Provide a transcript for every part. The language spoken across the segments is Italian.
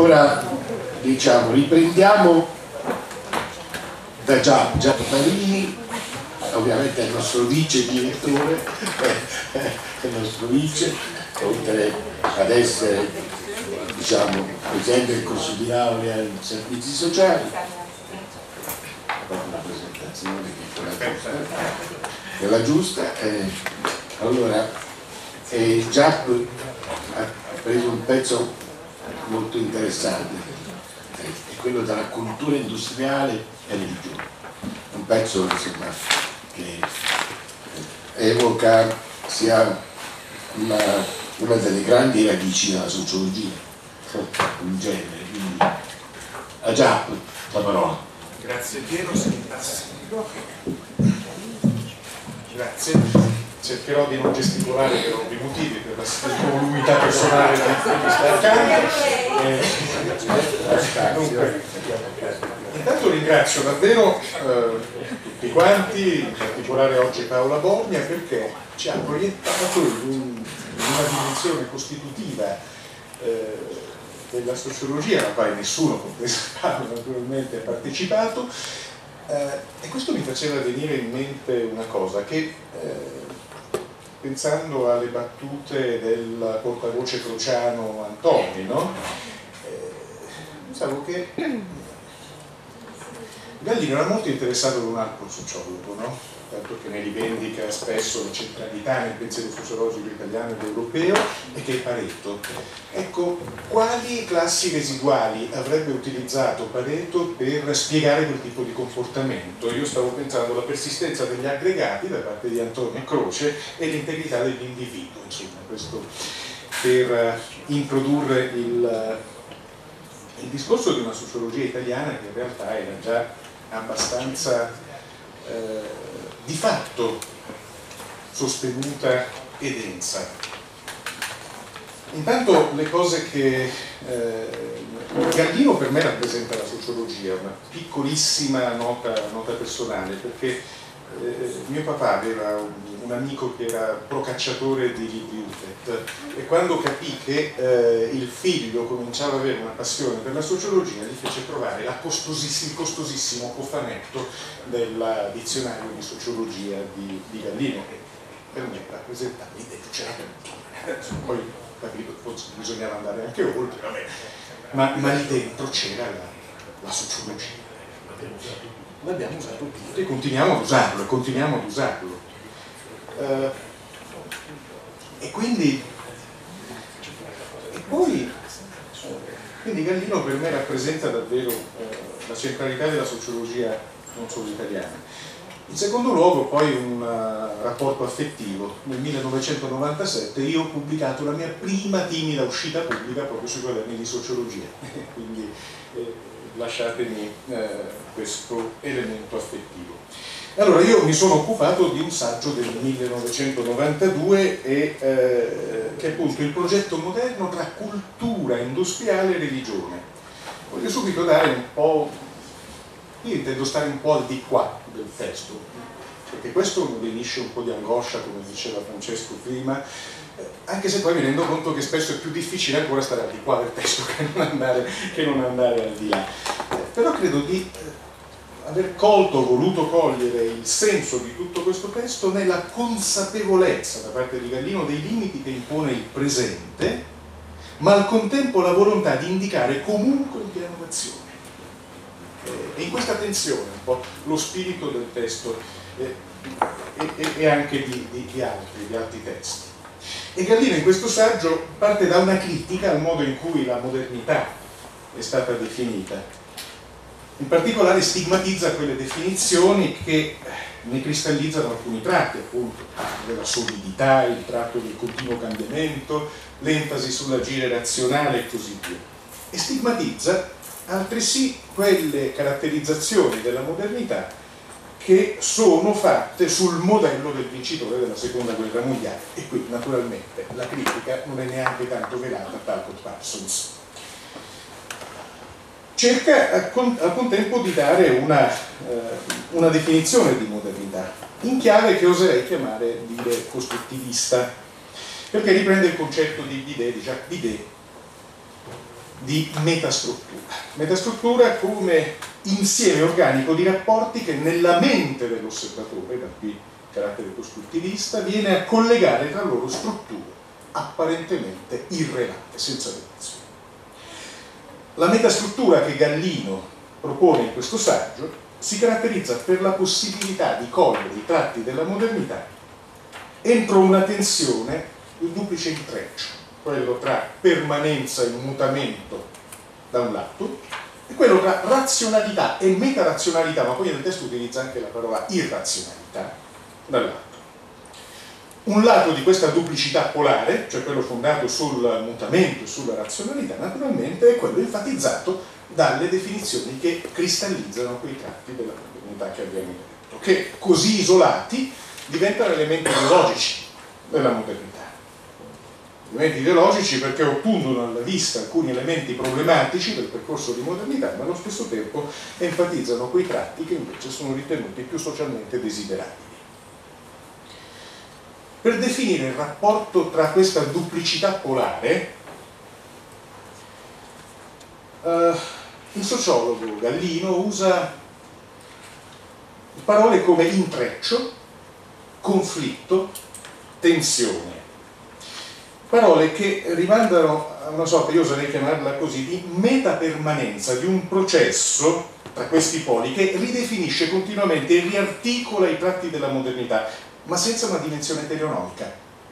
Ora, diciamo, riprendiamo da Giacomo Marini, ovviamente è il nostro vice direttore, è il nostro vice, oltre ad essere, diciamo, presidente del Consiglio di Laurea in servizi sociali. Una presentazione che è la giusta. Allora, Giacomo ha preso un pezzo molto interessante, è quello della cultura industriale e religione, un pezzo insomma che evoca sia una delle grandi radici della sociologia in genere. Quindi a Giacomo la parola. Grazie Piero, grazie. Cercherò di non gesticolare per ovvi motivi, per la volumità personale di questa accanto. Intanto ringrazio davvero tutti quanti, in particolare oggi Paola Borgna, perché ci ha proiettato in una dimensione costitutiva della sociologia, alla quale nessuno, compreso Paolo naturalmente, ha partecipato, e questo mi faceva venire in mente una cosa che pensando alle battute del portavoce crociano Antoni, no? Pensavo che Gallino era molto interessato ad un altro sociologo, no? Tanto che ne rivendica spesso la centralità nel pensiero sociologico italiano ed europeo, e che è Pareto. Ecco, quali classi residuali avrebbe utilizzato Pareto per spiegare quel tipo di comportamento? Io stavo pensando alla persistenza degli aggregati da parte di Antonio Croce e l'integrità dell'individuo, insomma, questo per introdurre il discorso di una sociologia italiana che in realtà era già abbastanza di fatto sostenuta e densa. Intanto le cose che Gallino per me rappresenta la sociologia, una piccolissima nota personale, perché mio papà aveva un amico che era procacciatore di libri UFET, e quando capì che il figlio cominciava ad avere una passione per la sociologia gli fece trovare il costosissimo cofanetto del dizionario di sociologia di Gallino, che per me rappresentava l'idea, c'era tutto. Poi ho capito che forse bisognava andare anche oltre, vabbè. Ma lì dentro c'era la sociologia. L'abbiamo usato tutti e continuiamo ad usarlo, e quindi Gallino per me rappresenta davvero la centralità della sociologia non solo italiana. In secondo luogo poi un rapporto affettivo. Nel 1997 io ho pubblicato la mia prima timida uscita pubblica proprio sui quaderni di sociologia, quindi lasciatemi questo elemento affettivo. Allora, io mi sono occupato di un saggio del 1992 che è appunto il progetto moderno tra cultura industriale e religione. Voglio subito dare un po', io intendo stare un po' al di qua del testo, perché questo mi lenisce un po' di angoscia, come diceva Francesco prima, anche se poi mi rendo conto che spesso è più difficile ancora stare al di qua del testo che non andare al di là. Però credo di aver voluto cogliere il senso di tutto questo testo nella consapevolezza da parte di Gallino dei limiti che impone il presente, ma al contempo la volontà di indicare comunque un piano d'azione. E in questa tensione un po' lo spirito del testo e anche di altri testi. E Gallino in questo saggio parte da una critica al modo in cui la modernità è stata definita. In particolare stigmatizza quelle definizioni che ne cristallizzano alcuni tratti, appunto, della solidità, il tratto del continuo cambiamento, l'enfasi sull'agire razionale e così via. E stigmatizza altresì quelle caratterizzazioni della modernità che sono fatte sul modello del vincitore della seconda guerra mondiale, e qui naturalmente la critica non è neanche tanto velata a Talcott Parsons. Cerca al contempo di dare una definizione di modernità in chiave che oserei chiamare costruttivista, perché riprende il concetto di Jacques Vide, di metastruttura. Metastruttura come insieme organico di rapporti che nella mente dell'osservatore, da qui il carattere costruttivista, viene a collegare tra loro strutture apparentemente irrelate, senza relazione. La metastruttura che Gallino propone in questo saggio si caratterizza per la possibilità di cogliere i tratti della modernità entro una tensione di duplice intreccio, quello tra permanenza e mutamento da un lato e quello tra razionalità e metarazionalità, ma poi nel testo utilizza anche la parola irrazionalità, dall'altro. Un lato di questa duplicità polare, cioè quello fondato sul mutamento e sulla razionalità, naturalmente è quello enfatizzato dalle definizioni che cristallizzano quei tratti della modernità che abbiamo detto, che così isolati diventano elementi ideologici della modernità. Elementi ideologici perché ottundono alla vista alcuni elementi problematici del percorso di modernità, ma allo stesso tempo enfatizzano quei tratti che invece sono ritenuti più socialmente desiderabili. Per definire il rapporto tra questa duplicità polare, il sociologo Gallino usa parole come intreccio, conflitto, tensione. Parole che rimandano a una sorta, io oserei chiamarla così, di metapermanenza di un processo tra questi poli che ridefinisce continuamente e riarticola i tratti della modernità, ma senza una dimensione teleonomica.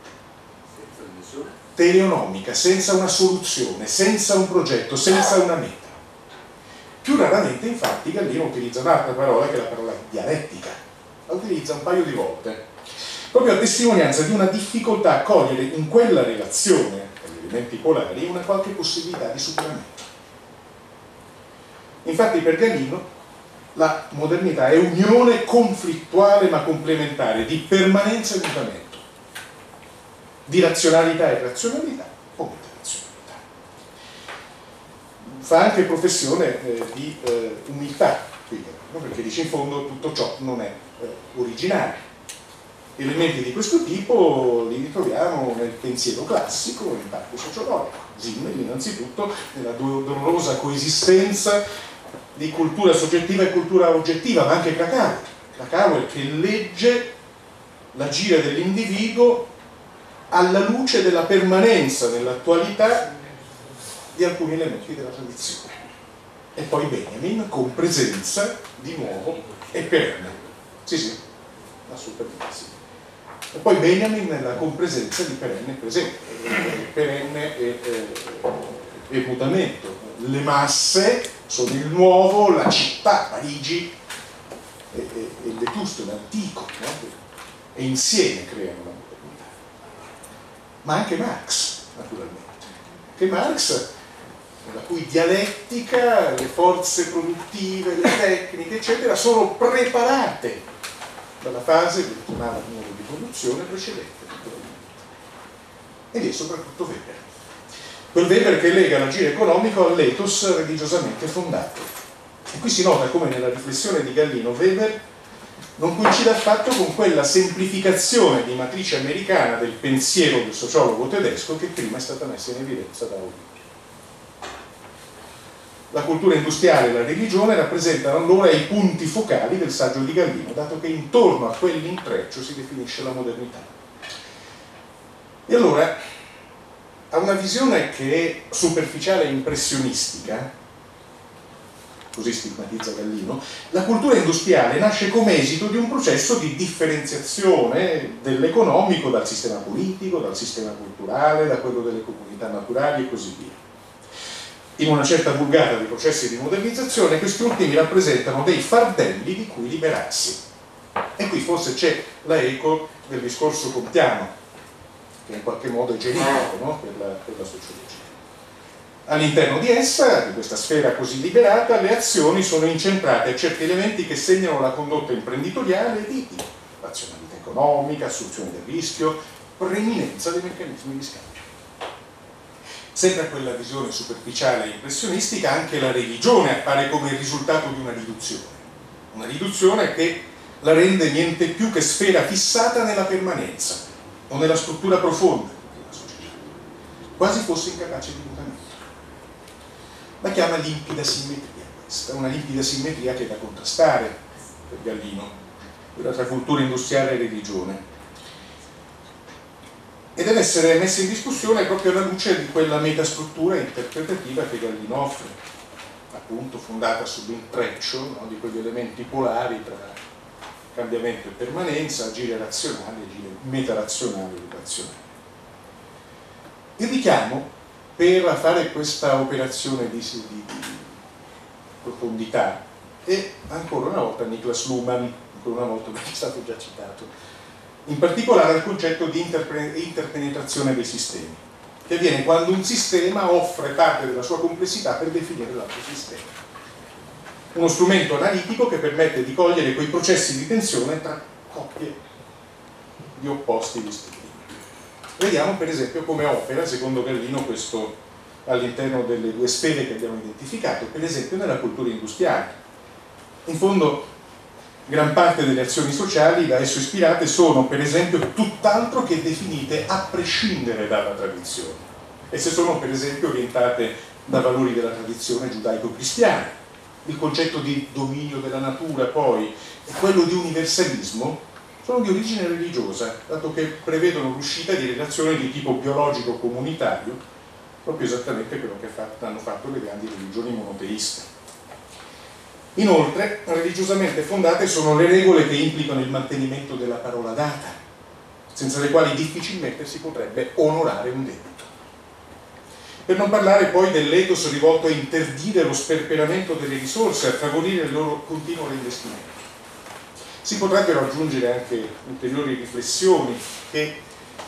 Teleonomica, senza una soluzione, senza un progetto, senza una meta. Più raramente, infatti, Gallino utilizza un'altra parola che è la parola dialettica. La utilizza un paio di volte, proprio a testimonianza di una difficoltà a cogliere in quella relazione tra gli elementi polari una qualche possibilità di superamento. Infatti per Gallino la modernità è unione conflittuale ma complementare di permanenza e mutamento, di razionalità e razionalità o metarazionalità. Fa anche professione di umiltà, perché dice in fondo tutto ciò non è originario. Elementi di questo tipo li ritroviamo nel pensiero classico e in parte sociologico. Simmel innanzitutto nella dolorosa coesistenza di cultura soggettiva e cultura oggettiva, ma anche Krakauer. Krakauer che legge l'agire dell'individuo alla luce della permanenza nell'attualità di alcuni elementi della tradizione. E poi Benjamin con presenza di nuovo e perenne. Sì, assolutamente sì. E poi Benjamin nella compresenza di perenne e presente, perenne e mutamento. Le masse sono il nuovo, la città, Parigi e il vetusto, l'antico, no? E insieme creano la modernità. Ma anche Marx, naturalmente. Che Marx, la cui dialettica, le forze produttive, le tecniche, eccetera, sono preparate dalla fase del chiamato modo di produzione precedente, naturalmente. Ed è soprattutto Weber. Quel Weber che lega l'agire economico all'ethos religiosamente fondato. E qui si nota come nella riflessione di Gallino Weber non coincide affatto con quella semplificazione di matrice americana del pensiero del sociologo tedesco che prima è stata messa in evidenza da Olimpio. La cultura industriale e la religione rappresentano allora i punti focali del saggio di Gallino, dato che intorno a quell'intreccio si definisce la modernità. E allora, a una visione che è superficiale e impressionistica, così stigmatizza Gallino, la cultura industriale nasce come esito di un processo di differenziazione dell'economico dal sistema politico, dal sistema culturale, da quello delle comunità naturali e così via. In una certa vulgata di processi di modernizzazione, questi ultimi rappresentano dei fardelli di cui liberarsi. E qui forse c'è la eco del discorso comtiano, che in qualche modo è generico, no? per la sociologia. All'interno di essa, di questa sfera così liberata, le azioni sono incentrate a certi elementi che segnano la condotta imprenditoriale di razionalità economica, assunzione del rischio, preminenza dei meccanismi di scambio. Sempre a quella visione superficiale e impressionistica, anche la religione appare come il risultato di una riduzione che la rende niente più che sfera fissata nella permanenza o nella struttura profonda della società, quasi fosse incapace di mutamento. la chiama limpida simmetria. Questa è una limpida simmetria che è da contrastare per Gallino, tra cultura industriale e religione, e deve essere messa in discussione proprio alla luce di quella metastruttura interpretativa che Gallino offre, appunto fondata sull'intreccio, no, di quegli elementi polari tra cambiamento e permanenza, agire razionale, agire metarazionale e razionale. Il richiamo per fare questa operazione di profondità è ancora una volta Niklas Luhmann, ancora una volta perché è stato già citato, in particolare al concetto di interpenetrazione dei sistemi, che avviene quando un sistema offre parte della sua complessità per definire l'altro sistema. Uno strumento analitico che permette di cogliere quei processi di tensione tra coppie di opposti distintivi. Vediamo per esempio come opera, secondo Gallino, questo all'interno delle due sfere che abbiamo identificato, per esempio nella cultura industriale. In fondo, gran parte delle azioni sociali da esso ispirate sono, per esempio, tutt'altro che definite a prescindere dalla tradizione. Esse sono, per esempio, orientate da valori della tradizione giudaico-cristiana. Il concetto di dominio della natura, poi, e quello di universalismo, sono di origine religiosa, dato che prevedono l'uscita di relazioni di tipo biologico-comunitario, proprio esattamente quello che hanno fatto le grandi religioni monoteiste. Inoltre, religiosamente fondate sono le regole che implicano il mantenimento della parola data, senza le quali difficilmente si potrebbe onorare un debito. Per non parlare poi dell'ethos rivolto a interdire lo sperperamento delle risorse, a favorire il loro continuo reinvestimento. Si potrebbero aggiungere anche ulteriori riflessioni che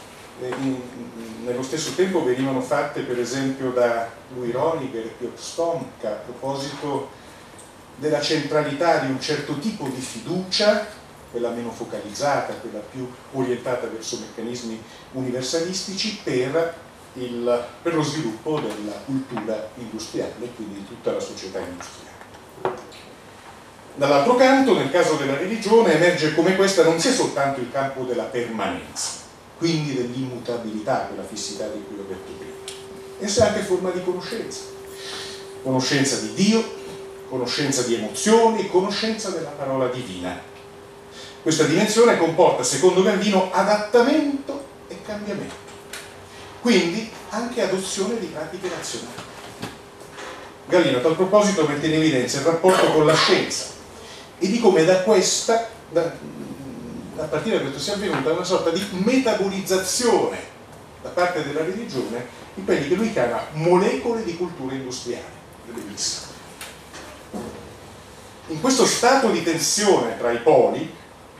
nello stesso tempo venivano fatte per esempio da Louis Roniger e Piotr Stomka a proposito della centralità di un certo tipo di fiducia, quella meno focalizzata, quella più orientata verso meccanismi universalistici, per lo sviluppo della cultura industriale, quindi di tutta la società industriale. Dall'altro canto, nel caso della religione, emerge come questa non sia soltanto il campo della permanenza, quindi dell'immutabilità, quella fissità di cui ho detto prima. Essa è anche forma di conoscenza. Conoscenza di Dio, conoscenza di emozioni, conoscenza della parola divina. Questa dimensione comporta, secondo Gallino, adattamento e cambiamento. Quindi anche adozione di pratiche razionali. Gallino a tal proposito mette in evidenza il rapporto con la scienza e di come da questa, a partire da questo sia avvenuta una sorta di metabolizzazione da parte della religione di quelli che lui chiama molecole di cultura industriale, delle vis. In questo stato di tensione tra i poli,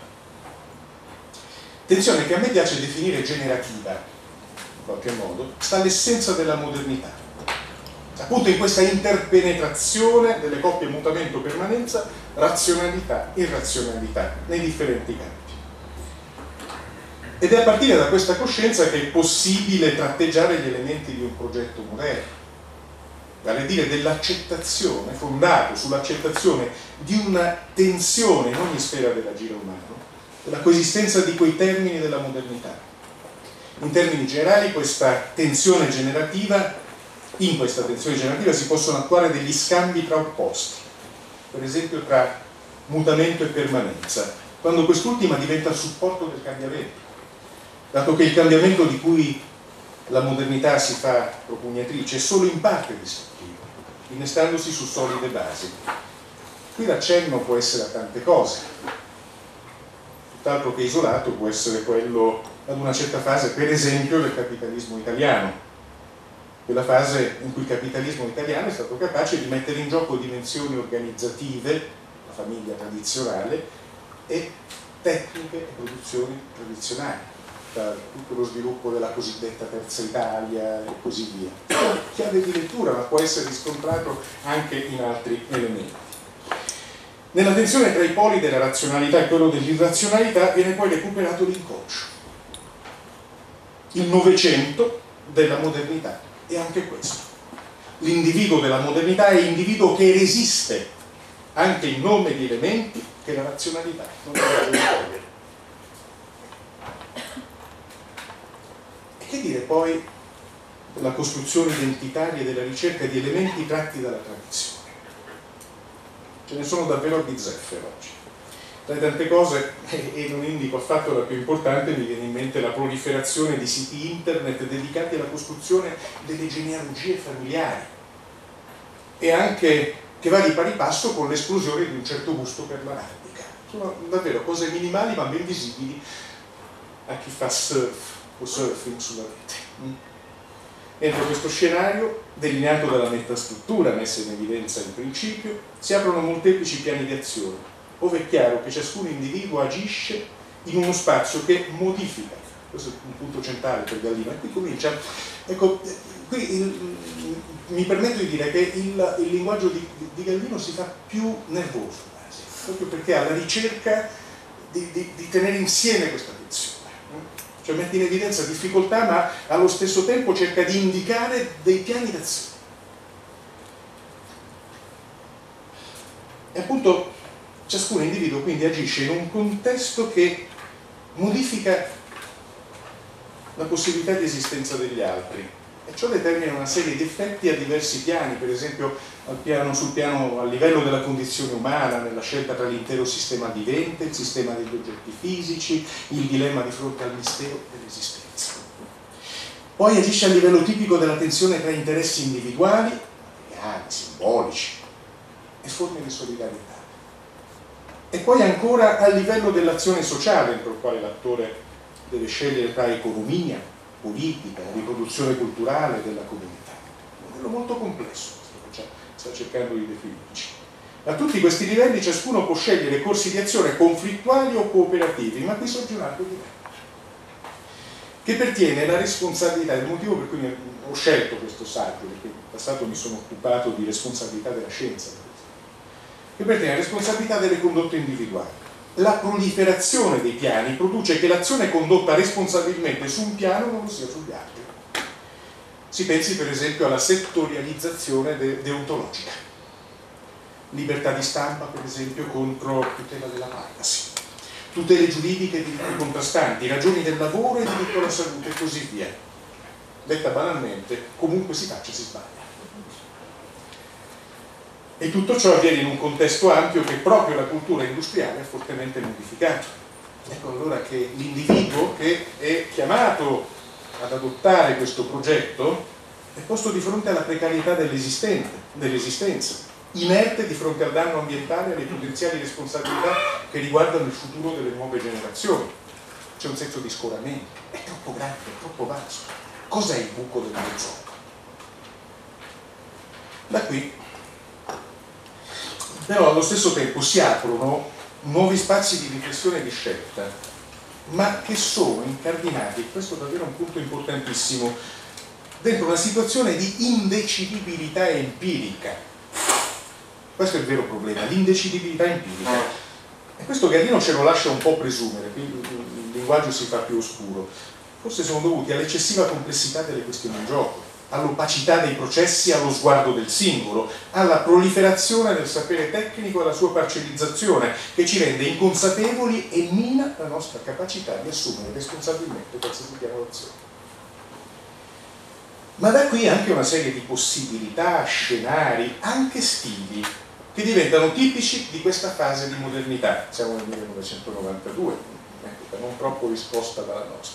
tensione che a me piace definire generativa, in qualche modo, sta l'essenza della modernità. Appunto in questa interpenetrazione delle coppie mutamento-permanenza, razionalità, irrazionalità, nei differenti campi. Ed è a partire da questa coscienza che è possibile tratteggiare gli elementi di un progetto moderno, vale a dire dell'accettazione, fondato sull'accettazione di una tensione in ogni sfera dell'agire umano, della coesistenza di quei termini della modernità. In termini generali, in questa tensione generativa si possono attuare degli scambi tra opposti, per esempio tra mutamento e permanenza, quando quest'ultima diventa il supporto del cambiamento, dato che il cambiamento di cui la modernità si fa propugnatrice è solo in parte distruttivo, innestandosi su solide basi. Qui l'accenno può essere a tante cose, tutt'altro che isolato può essere quello ad una certa fase, per esempio, del capitalismo italiano, quella fase in cui il capitalismo italiano è stato capace di mettere in gioco dimensioni organizzative, la famiglia tradizionale, e tecniche e produzioni tradizionali, da tutto lo sviluppo della cosiddetta terza Italia e così via. Chiave di lettura, ma può essere riscontrato anche in altri elementi. Nella tensione tra i poli della razionalità e quello dell'irrazionalità viene poi recuperato l'inconscio. Il Novecento della modernità è anche questo. L'individuo della modernità è l'individuo che resiste anche in nome di elementi che la razionalità non deve togliere. E che dire poi della costruzione identitaria e della ricerca di elementi tratti dalla tradizione. Ce ne sono davvero a bizzeffe oggi. Tra le tante cose, e non indico affatto la più importante, mi viene in mente la proliferazione di siti internet dedicati alla costruzione delle genealogie familiari, e anche che va di pari passo con l'esplosione di un certo gusto per l'araldica. Sono davvero cose minimali ma ben visibili a chi fa surf o surfing sulla rete. Entro questo scenario, delineato dalla metastruttura messa in evidenza in principio, si aprono molteplici piani di azione, ove è chiaro che ciascun individuo agisce in uno spazio che modifica. Questo è un punto centrale per Gallino. E qui comincia, ecco, qui mi permetto di dire che il linguaggio di Gallino si fa più nervoso, quasi, proprio perché ha la ricerca di tenere insieme questa tensione. Cioè mette in evidenza difficoltà, ma allo stesso tempo cerca di indicare dei piani d'azione. E appunto ciascun individuo quindi agisce in un contesto che modifica la possibilità di esistenza degli altri, e ciò determina una serie di effetti a diversi piani, per esempio a livello della condizione umana, nella scelta tra l'intero sistema vivente, il sistema degli oggetti fisici, il dilemma di fronte al mistero dell'esistenza. Poi agisce a livello tipico della tensione tra interessi individuali, materiali, simbolici, e forme di solidarietà. E poi ancora a livello dell'azione sociale, entro il quale l'attore deve scegliere tra economia, politica, riproduzione culturale della comunità. Un modello molto complesso, questo che sta cercando di definirci. A tutti questi livelli ciascuno può scegliere corsi di azione conflittuali o cooperativi, ma qui sorge un altro dilemma, che pertiene la responsabilità, il motivo per cui ho scelto questo saggio, perché in passato mi sono occupato di responsabilità della scienza, che pertiene la responsabilità delle condotte individuali. La proliferazione dei piani produce che l'azione condotta responsabilmente su un piano non lo sia sugli altri. Si pensi per esempio alla settorializzazione deontologica. Libertà di stampa, per esempio, contro tutela della privacy. Tutele giuridiche e diritti contrastanti, ragioni del lavoro e diritto alla salute e così via. Detta banalmente, comunque si faccia si sbaglia. E tutto ciò avviene in un contesto ampio che proprio la cultura industriale ha fortemente modificato. Ecco allora che l'individuo che è chiamato ad adottare questo progetto è posto di fronte alla precarietà dell'esistenza, inerte di fronte al danno ambientale e alle potenziali responsabilità che riguardano il futuro delle nuove generazioni. C'è un senso di scoramento, è troppo grande, è troppo vasto. Cos'è il buco del mezz'ora? Da qui però allo stesso tempo si aprono nuovi spazi di riflessione e di scelta, ma che sono incardinati, questo è davvero un punto importantissimo, dentro una situazione di indecidibilità empirica. Questo è il vero problema, l'indecidibilità empirica. E questo Gallino ce lo lascia un po' presumere, quindi il linguaggio si fa più oscuro. Forse sono dovuti all'eccessiva complessità delle questioni in gioco, all'opacità dei processi, allo sguardo del singolo, alla proliferazione del sapere tecnico e alla sua parcellizzazione, che ci rende inconsapevoli e mina la nostra capacità di assumere responsabilmente qualsiasi piano d'azione. Ma da qui anche una serie di possibilità, scenari, anche stili, che diventano tipici di questa fase di modernità. Siamo nel 1992, un'epoca non troppo risposta dalla nostra.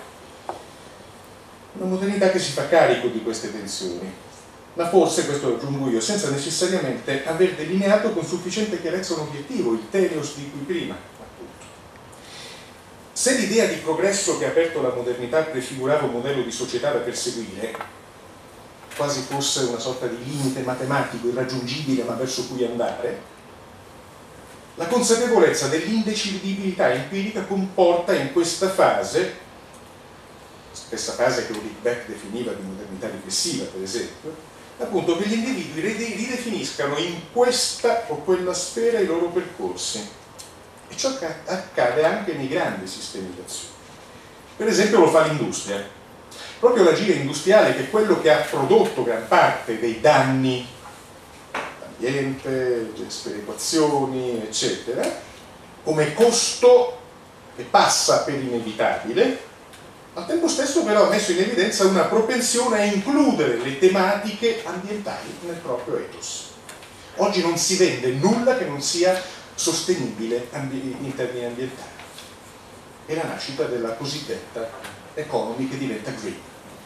Una modernità che si fa carico di queste tensioni, ma forse, questo lo aggiungo io, senza necessariamente aver delineato con sufficiente chiarezza un obiettivo, il telos di cui prima, appunto. Se l'idea di progresso che ha aperto la modernità prefigurava un modello di società da perseguire, quasi fosse una sorta di limite matematico irraggiungibile ma verso cui andare, la consapevolezza dell'indecidibilità empirica comporta in questa fase, stessa fase che Ulrich Beck definiva di modernità riflessiva, per esempio, appunto che gli individui ridefiniscano in questa o quella sfera i loro percorsi. E ciò accade anche nei grandi sistemi d'azione. Per esempio lo fa l'industria. Proprio l'agire industriale, che è quello che ha prodotto gran parte dei danni all'ambiente, sperequazioni, eccetera, come costo che passa per inevitabile, Al tempo stesso però ha messo in evidenza una propensione a includere le tematiche ambientali nel proprio ethos. Oggi non si vende nulla che non sia sostenibile in termini ambientali. È la nascita della cosiddetta economy che diventa green.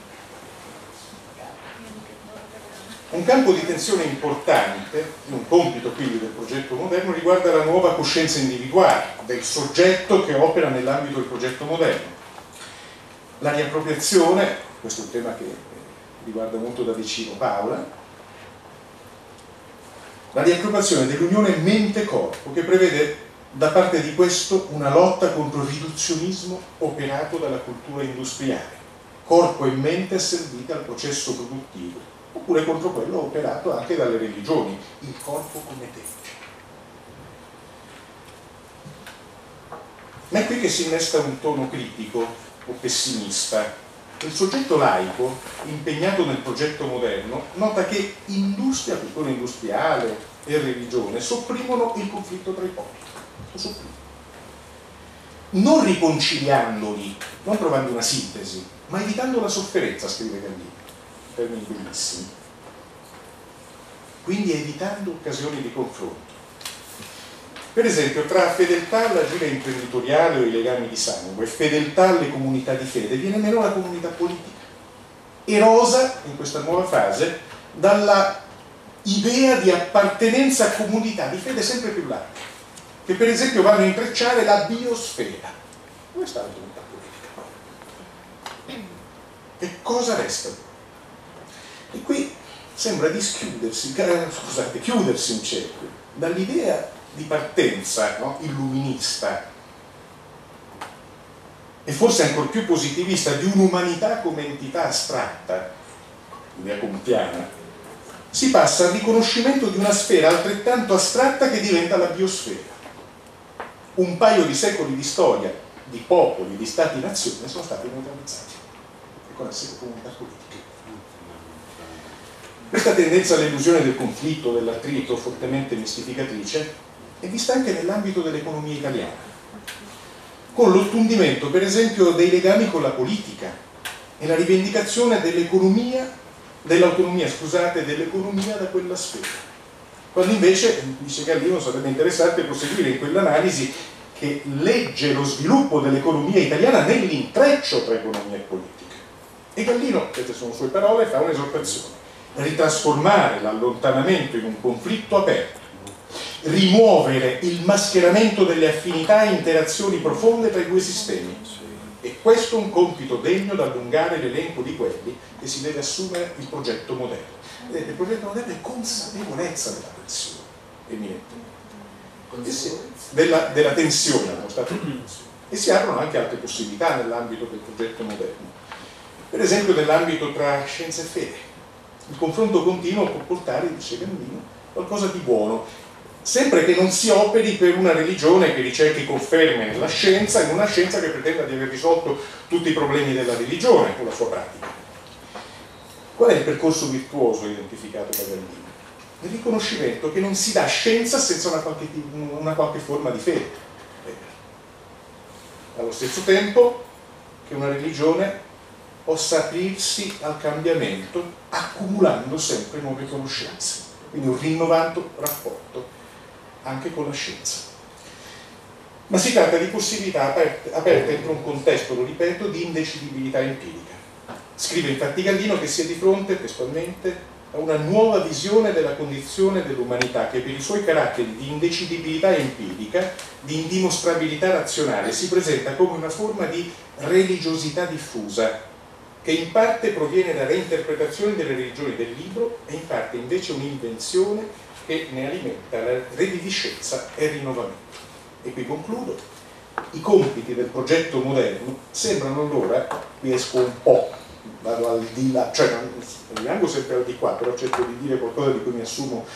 Un campo di tensione importante, un compito quindi del progetto moderno, riguarda la nuova coscienza individuale del soggetto che opera nell'ambito del progetto moderno. La riappropriazione, questo è un tema che riguarda molto da vicino Paola, la riappropriazione dell'unione mente-corpo, che prevede da parte di questo una lotta contro il riduzionismo operato dalla cultura industriale, corpo e mente asserviti al processo produttivo, oppure contro quello operato anche dalle religioni, il corpo come tempio. Ma è qui che si innesta un tono critico o pessimista. Il soggetto laico, impegnato nel progetto moderno, nota che industria, cultura industriale e religione sopprimono il conflitto tra i popoli, lo sopprimono. Non riconciliandoli, non trovando una sintesi, ma evitando la sofferenza, scrive Gallino, in termini bellissimi. Quindi evitando occasioni di confronto. Per esempio, tra fedeltà all'agire imprenditoriale o i legami di sangue e fedeltà alle comunità di fede viene meno la comunità politica, erosa in questa nuova fase dalla idea di appartenenza a comunità di fede sempre più larghe, che per esempio vanno a intrecciare la biosfera. Dove sta la comunità politica? Che cosa resta? E qui sembra chiudersi un cerchio dall'idea di partenza, no? Illuminista e forse ancor più positivista di un'umanità come entità astratta, idea comtiana, si passa al riconoscimento di una sfera altrettanto astratta che diventa la biosfera. Un paio di secoli di storia di popoli, di stati-nazione sono stati neutralizzati e con esse comunità politiche. Questa tendenza all'illusione del conflitto, dell'attrito, fortemente mistificatrice, è vista anche nell'ambito dell'economia italiana, con l'ottundimento per esempio dei legami con la politica e la rivendicazione dell'autonomia dell'economia da quella sfera, quando invece, dice Gallino, sarebbe interessante proseguire in quell'analisi che legge lo sviluppo dell'economia italiana nell'intreccio tra economia e politica. E Gallino, queste sono sue parole, fa un'esortazione: ritrasformare l'allontanamento in un conflitto aperto, rimuovere il mascheramento delle affinità e interazioni profonde tra i due sistemi. E questo è un compito degno da allungare l'elenco di quelli che si deve assumere il progetto moderno. Vedete, il progetto moderno è consapevolezza della tensione, evidentemente. Della tensione, allo stato di tensione. E si aprono anche altre possibilità nell'ambito del progetto moderno. Per esempio nell'ambito tra scienza e fede. Il confronto continuo può portare, dice Gallino, qualcosa di buono, sempre che non si operi per una religione che ricerchi conferme nella scienza, in una scienza che pretenda di aver risolto tutti i problemi della religione con la sua pratica. Qual è il percorso virtuoso identificato da Gallino? Il riconoscimento che non si dà scienza senza una qualche forma di fede. Allo stesso tempo che una religione possa aprirsi al cambiamento accumulando sempre nuove conoscenze, quindi un rinnovato rapporto anche con la scienza. Ma si tratta di possibilità aperte entro un contesto, lo ripeto, di indecidibilità empirica. Scrive infatti Gallino che si è di fronte, testualmente, a una nuova visione della condizione dell'umanità che per i suoi caratteri di indecidibilità empirica, di indimostrabilità razionale, si presenta come una forma di religiosità diffusa, che in parte proviene da reinterpretazioni delle religioni del libro e in parte invece un'invenzione che ne alimenta la reviviscenza e il rinnovamento. E qui concludo. I compiti del progetto moderno sembrano allora, qui esco un po', vado al di là, cioè non rimango sempre al di qua, però cerco di dire qualcosa di cui mi assumo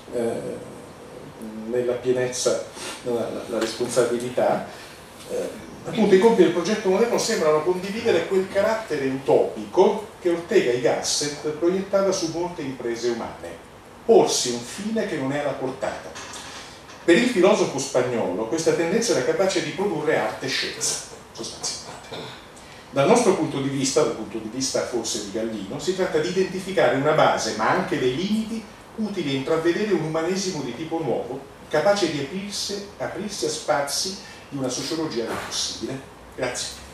nella pienezza la responsabilità. Appunto, i compiti del progetto moderno sembrano condividere quel carattere utopico che Ortega y Gasset proiettava su molte imprese umane: porsi un fine che non è alla portata. Per il filosofo spagnolo questa tendenza era capace di produrre arte e scienza, sostanzialmente. Dal nostro punto di vista, dal punto di vista forse di Gallino, si tratta di identificare una base, ma anche dei limiti, utili a intravedere un umanesimo di tipo nuovo, capace di aprirsi a spazi di una sociologia del possibile. Grazie.